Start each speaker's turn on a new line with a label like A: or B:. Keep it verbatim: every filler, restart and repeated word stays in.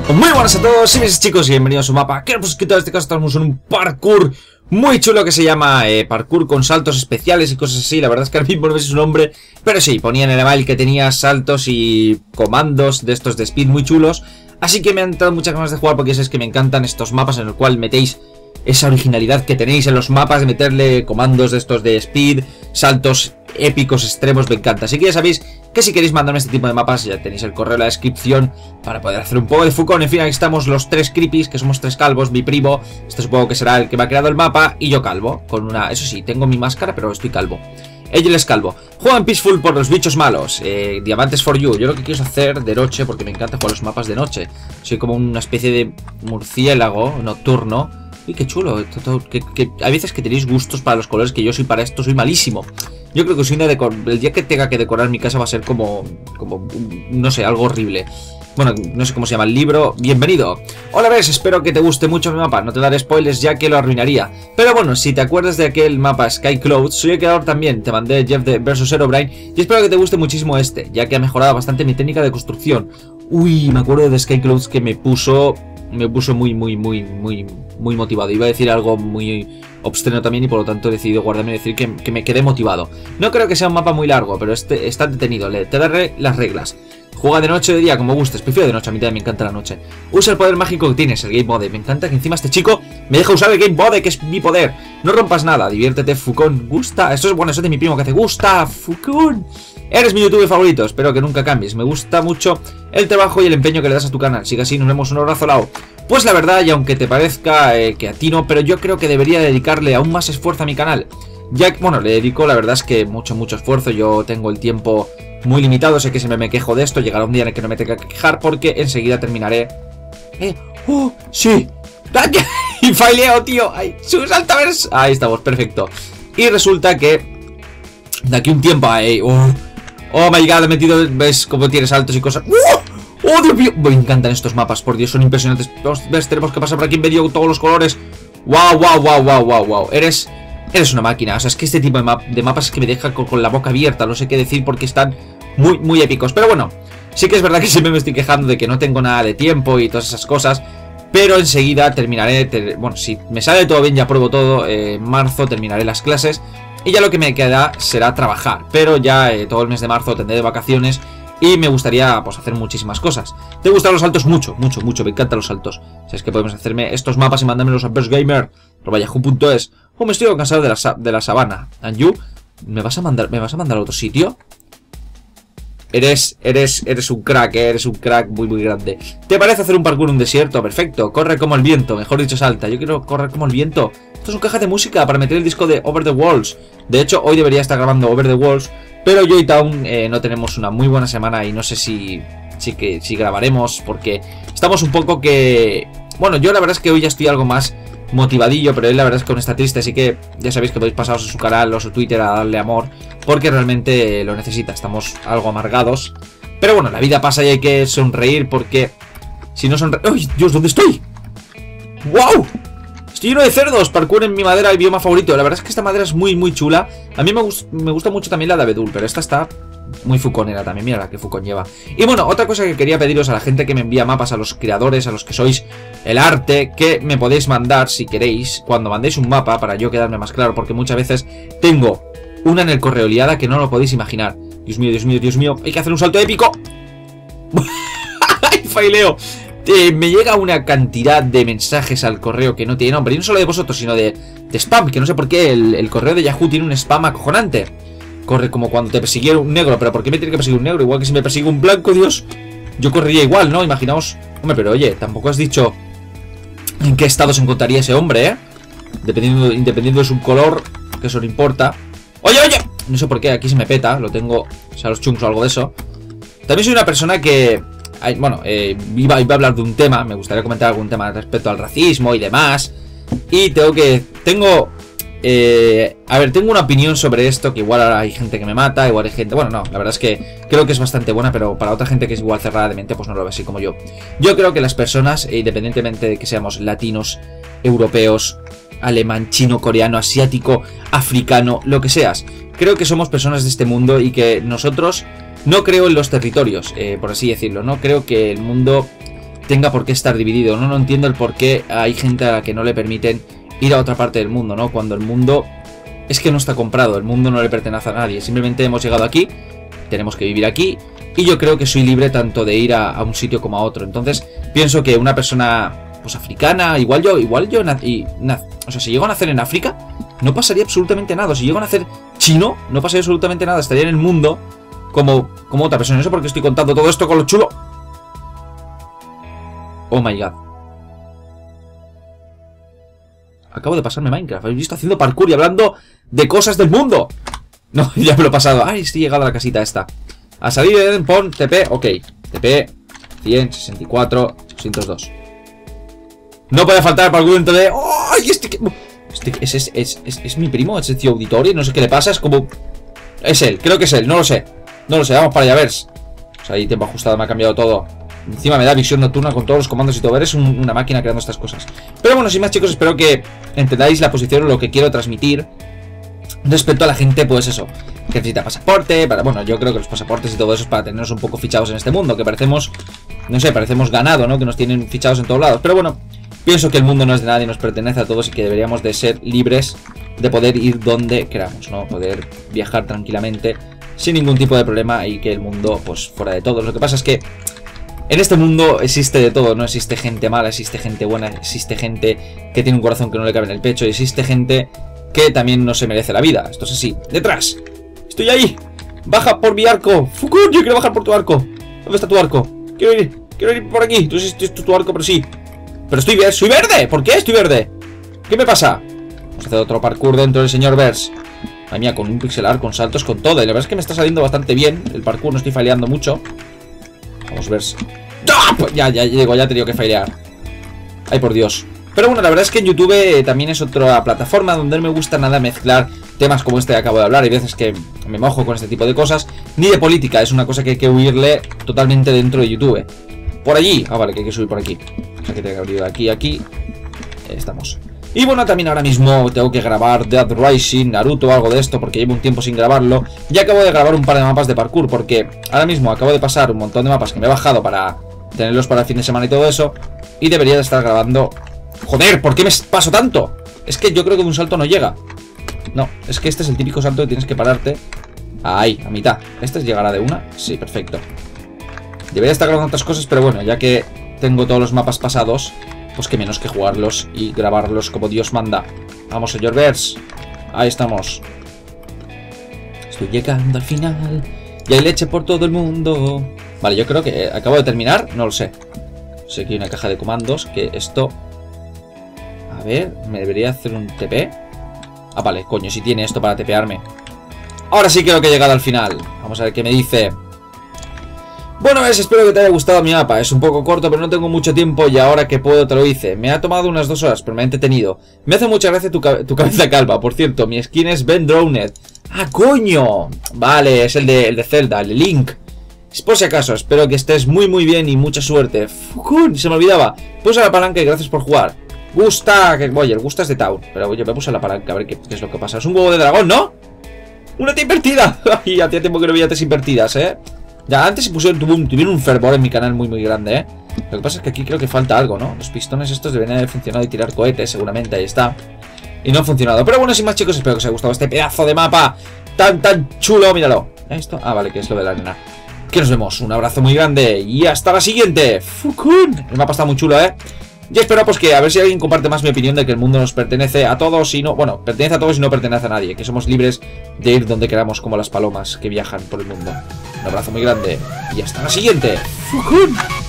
A: Muy buenas a todos, sí, chicos, y bienvenidos a un mapa. Que pues que en este caso estamos en un parkour muy chulo que se llama eh, parkour con saltos especiales y cosas así. La verdad es que ahora mismo no sé su nombre, pero sí, ponía en el email que tenía saltos y comandos de estos de speed muy chulos. Así que me han entrado muchas ganas de jugar porque es que me encantan estos mapas en el cual metéis esa originalidad que tenéis en los mapas de meterle comandos de estos de speed, saltos épicos extremos, me encanta. Así que ya sabéis que si queréis mandarme este tipo de mapas ya tenéis el correo en la descripción para poder hacer un poco de fucón. En fin, aquí estamos los tres creepies, que somos tres calvos, mi primo, este supongo que será el que me ha creado el mapa, y yo calvo, con una... eso sí, tengo mi máscara pero estoy calvo. Ella es calvo. Juegan Peaceful por los bichos malos. Eh, Diamantes for you. Yo lo que quiero es hacer de noche porque me encanta jugar los mapas de noche. Soy como una especie de murciélago nocturno. Uy, qué chulo. Que, que, hay veces que tenéis gustos para los colores que yo soy para esto, soy malísimo. Yo creo que soy una decor... el día que tenga que decorar mi casa va a ser como... como... no sé, algo horrible. Bueno, no sé cómo se llama el libro. Bienvenido. Hola, ves, espero que te guste mucho mi mapa. No te daré spoilers ya que lo arruinaría. Pero bueno, si te acuerdas de aquel mapa Sky Clouds, soy el creador también. Te mandé Jeff de versus Herobrine y espero que te guste muchísimo este, ya que ha mejorado bastante mi técnica de construcción. Uy, me acuerdo de Sky Clouds que me puso... me puso muy, muy, muy, muy, muy motivado. Iba a decir algo muy obsceno también y por lo tanto he decidido guardarme y decir que, que me quedé motivado. No creo que sea un mapa muy largo, pero este está detenido. Le, te daré las reglas. Juega de noche o de día, como gustes. Prefiero de noche, a mí también me encanta la noche. Usa el poder mágico que tienes, el Game Mode. Me encanta que encima este chico me deja usar el Game Mode, que es mi poder. No rompas nada, diviértete, Fucón. Gusta. Esto es bueno, eso es de mi primo que hace. Gusta, Fucón. Eres mi youtuber favorito, espero que nunca cambies. Me gusta mucho el trabajo y el empeño que le das a tu canal. Sigue así, nos vemos, un abrazo lao. Pues la verdad, y aunque te parezca eh, que a ti no, pero yo creo que debería dedicarle aún más esfuerzo a mi canal. Ya que, bueno, le dedico, la verdad es que mucho, mucho esfuerzo. Yo tengo el tiempo muy limitado, sé que si me, me quejo de esto, llegará un día en el que no me tenga que quejar porque enseguida terminaré. Eh, ¡uh! ¡Sí! Y faileo, tío. ¡Ay! ¡Su saltavers! Ahí estamos, perfecto. Y resulta que de aquí un tiempo, eh, ¡uh! Oh my god, he metido, ves cómo tiene saltos y cosas. ¡Uh! ¡Oh, Dios mío! Me encantan estos mapas, por Dios, son impresionantes. ¿Ves? Tenemos que pasar por aquí en medio todos los colores. ¡Wow, wow, wow, wow, wow, wow! Eres... eres una máquina. O sea, es que este tipo de, map de mapas es que me deja con, con la boca abierta. No sé qué decir porque están muy, muy épicos. Pero bueno, sí que es verdad que siempre me estoy quejando de que no tengo nada de tiempo y todas esas cosas. Pero enseguida terminaré... Ter bueno, si me sale todo bien, ya pruebo todo. Eh, en marzo terminaré las clases. Y ya lo que me queda será trabajar. Pero ya eh, todo el mes de marzo tendré de vacaciones. Y me gustaría, pues, hacer muchísimas cosas. ¿Te gustan los saltos? Mucho, mucho, mucho. Me encantan los saltos. O sea, es que podemos hacerme estos mapas y mandármelos a burstgamer arroba yahoo punto es. Oh, me estoy cansado de la, de la sabana. ¿And you? ¿Me vas a mandar, me vas a mandar a otro sitio? Eres, eres, eres un crack, eh, eres un crack muy, muy grande. ¿Te parece hacer un parkour en un desierto? Perfecto. Corre como el viento, mejor dicho, salta. Yo quiero correr como el viento. Esto es una caja de música para meter el disco de Over the Walls. De hecho, hoy debería estar grabando Over the Walls. Pero yo y Town eh, no tenemos una muy buena semana y no sé si, si, que, si grabaremos porque estamos un poco que... Bueno, yo la verdad es que hoy ya estoy algo más motivadillo, pero él la verdad es que aún está triste, así que ya sabéis que podéis pasaros a su canal o a su Twitter a darle amor porque realmente lo necesita. Estamos algo amargados. Pero bueno, la vida pasa y hay que sonreír porque si no sonreír... ¡Ay, Dios! ¿Dónde estoy? ¡Wow! Estoy lleno de cerdos, parkour en mi madera, el bioma favorito. La verdad es que esta madera es muy, muy chula. A mí me, gust me gusta mucho también la de abedul, pero esta está muy fuconera también. Mira la que fucón lleva. Y bueno, otra cosa que quería pediros a la gente que me envía mapas, a los creadores, a los que sois el arte, que me podéis mandar, si queréis, cuando mandéis un mapa, para yo quedarme más claro, porque muchas veces tengo una en el correo liada que no lo podéis imaginar. Dios mío, Dios mío, Dios mío. Hay que hacer un salto épico. ¡Ay, faileo! Eh, me llega una cantidad de mensajes al correo que no tiene nombre. Y no solo de vosotros, sino de, de spam. Que no sé por qué el, el correo de Yahoo tiene un spam acojonante. Corre como cuando te persiguiera un negro. Pero ¿por qué me tiene que perseguir un negro? Igual que si me persigue un blanco, Dios. Yo correría igual, ¿no? Imaginaos. Hombre, pero oye, tampoco has dicho en qué estado se encontraría ese hombre, ¿eh? Dependiendo, independiendo de su color, que eso no importa. ¡Oye, oye! No sé por qué, aquí se me peta. Lo tengo, o sea, los chunks o algo de eso. También soy una persona que... Bueno, eh, iba, iba a hablar de un tema. Me gustaría comentar algún tema respecto al racismo y demás. Y tengo que... Tengo... Eh, a ver, tengo una opinión sobre esto. Que igual hay gente que me mata. Igual hay gente... Bueno, no, la verdad es que creo que es bastante buena. Pero para otra gente que es igual cerrada de mente, pues no lo ve así como yo. Yo creo que las personas, independientemente de que seamos latinos, europeos, alemán, chino, coreano, asiático, africano, lo que seas, creo que somos personas de este mundo. Y que nosotros... No creo en los territorios, eh, por así decirlo. No creo que el mundo tenga por qué estar dividido, ¿no? No entiendo el por qué hay gente a la que no le permiten ir a otra parte del mundo, ¿no? Cuando el mundo es que no está comprado, el mundo no le pertenece a nadie. Simplemente hemos llegado aquí, tenemos que vivir aquí, y yo creo que soy libre tanto de ir a, a un sitio como a otro. Entonces, pienso que una persona, pues africana, igual yo, igual yo, y, na, o sea, si llego a nacer en África, no pasaría absolutamente nada. Si llego a nacer chino, no pasaría absolutamente nada. Estaría en el mundo como, como otra persona. No sé por qué estoy contando todo esto con lo chulo. Oh my god. Acabo de pasarme Minecraft. Habéis visto haciendo parkour y hablando de cosas del mundo. No, ya me lo he pasado. Ay, estoy llegado a la casita esta. A salir de pon T P. Ok. T P cien sesenta y cuatro ochocientos dos. No puede faltar el parkour dentro de... ¡Ay! Este que... Este es, es, es, es, es mi primo. Es el tío auditorio. No sé qué le pasa. Es como... Es él. Creo que es él. No lo sé. No lo sé. Vamos para allá. A ver. O sea, ahí tiempo ajustado. Me ha cambiado todo. Encima me da visión nocturna con todos los comandos y todo. Eres un, una máquina creando estas cosas. Pero bueno, sin más, chicos, espero que entendáis la posición o lo que quiero transmitir respecto a la gente, pues eso, que necesita pasaporte, para, bueno, yo creo que los pasaportes y todo eso es para tenernos un poco fichados en este mundo, que parecemos, no sé, parecemos ganado, ¿no? Que nos tienen fichados en todos lados. Pero bueno, pienso que el mundo no es de nadie, nos pertenece a todos y que deberíamos de ser libres de poder ir donde queramos, ¿no? Poder viajar tranquilamente sin ningún tipo de problema y que el mundo, pues, fuera de todos. Lo que pasa es que en este mundo existe de todo, no existe gente mala, existe gente buena, existe gente que tiene un corazón que no le cabe en el pecho, y existe gente que también no se merece la vida. Esto es así. ¡Detrás! ¡Estoy ahí! ¡Baja por mi arco! ¡Fukun! Yo quiero bajar por tu arco. ¿Dónde está tu arco? Quiero ir, quiero ir por aquí. Entonces esto es tu arco, pero sí. Pero estoy verde. ¡Soy verde! ¿Por qué estoy verde? ¿Qué me pasa? Vamos a hacer otro parkour dentro del señor Vers. Ay mía, con un pixelar, con saltos, con todo. Y la verdad es que me está saliendo bastante bien el parkour, no estoy faileando mucho. Vamos, Vers. ¡Ah! Ya, ya llego, ya he tenido que failear. Ay, por Dios. Pero bueno, la verdad es que en YouTube eh, también es otra plataforma donde no me gusta nada mezclar temas como este que acabo de hablar. Hay veces que me mojo con este tipo de cosas. Ni de política, es una cosa que hay que huirle totalmente dentro de YouTube. Por allí. Ah, vale, que hay que subir por aquí. O sea, que tengo que abrir aquí, aquí. Ahí estamos. Y bueno, también ahora mismo tengo que grabar Dead Rising, Naruto o algo de esto, porque llevo un tiempo sin grabarlo. Y acabo de grabar un par de mapas de parkour, porque ahora mismo acabo de pasar un montón de mapas que me he bajado para tenerlos para el fin de semana y todo eso. Y debería de estar grabando... Joder, ¿por qué me paso tanto? Es que yo creo que de un salto no llega. No, es que este es el típico salto que tienes que pararte. Ahí, a mitad. ¿Este llegará de una? Sí, perfecto. Debería estar grabando otras cosas, pero bueno, ya que tengo todos los mapas pasados, pues que menos que jugarlos y grabarlos como Dios manda. Vamos, señor Vers. Ahí estamos. Estoy llegando al final. Y hay leche por todo el mundo. Vale, yo creo que acabo de terminar. No lo sé. Sé que hay una caja de comandos. Que esto... A ver, me debería hacer un T P. Ah, vale, coño, si tiene esto para tepearme. Ahora sí creo que he llegado al final. Vamos a ver qué me dice. Bueno, ves, espero que te haya gustado mi mapa. Es un poco corto, pero no tengo mucho tiempo y ahora que puedo te lo hice. Me ha tomado unas dos horas, pero me ha entretenido. Me hace mucha gracia tu, tu cabeza calva. Por cierto, mi skin es Ben Drowned. ¡Ah, coño! Vale, es el de, el de Zelda, el de Link. Es por si acaso, espero que estés muy muy bien y mucha suerte. Fukun, se me olvidaba. Puse la palanca y gracias por jugar. Gusta, que oye, el Gusta es de Town. Pero oye, me puse la palanca a ver qué, qué es lo que pasa. Es un huevo de dragón, ¿no? ¡Una T invertida! Ay, hacía tiempo que no veía T invertidas, ¿eh? Ya, antes se pusieron, tuvieron, tuvieron un fervor en mi canal muy muy grande, ¿eh? Lo que pasa es que aquí creo que falta algo, ¿no? Los pistones estos deberían haber funcionado y tirar cohetes, seguramente, ahí está. Y no han funcionado. Pero bueno, sin más, chicos, espero que os haya gustado este pedazo de mapa tan tan chulo, míralo. ¿Esto? Ah, vale, que es lo de la arena. Que nos vemos, un abrazo muy grande y hasta la siguiente. Fukun. El mapa está muy chulo, ¿eh? Y espero pues que a ver si alguien comparte más mi opinión de que el mundo nos pertenece a todos y no... Bueno, pertenece a todos y no pertenece a nadie. Que somos libres de ir donde queramos como las palomas que viajan por el mundo. Un abrazo muy grande y hasta la siguiente. Fukun.